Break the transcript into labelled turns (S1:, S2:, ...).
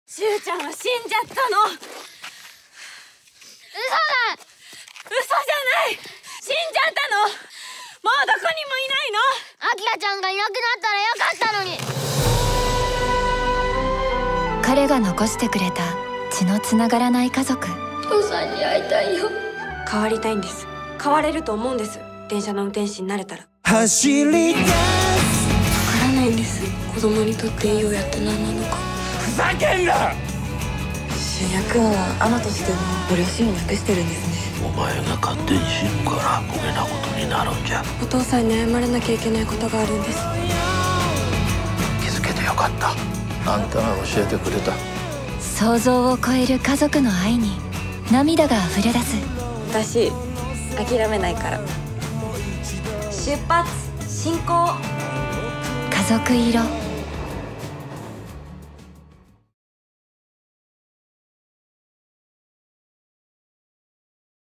S1: しゅうちゃんは死んじゃったの。嘘だ。嘘じゃない。死んじゃったの。もうどこにもいないの。
S2: アキラちゃんがいなくなったらよかったのに。
S3: 彼が残してくれた血のつながらない家族。
S2: 父さんに会いたいよ。
S1: 変わりたいんです。変われると思うんです。電車の運転士になれたら。
S4: 走り出す。
S1: わからないんです。子供にとっていい親って何なのか。
S4: ふざけんな。
S1: 主役はあの年でもご両親を亡くしてるんですね。
S5: お前が勝手に死ぬからこげなことになるんじゃ。
S1: お父さんに謝らなきゃいけないことがあるんです。
S5: 気づけてよかった。あんたが教えてくれた。
S3: 想像を超える家族の愛に涙が溢れ出す。
S1: 私諦めないから。出発進行。
S3: 家族色。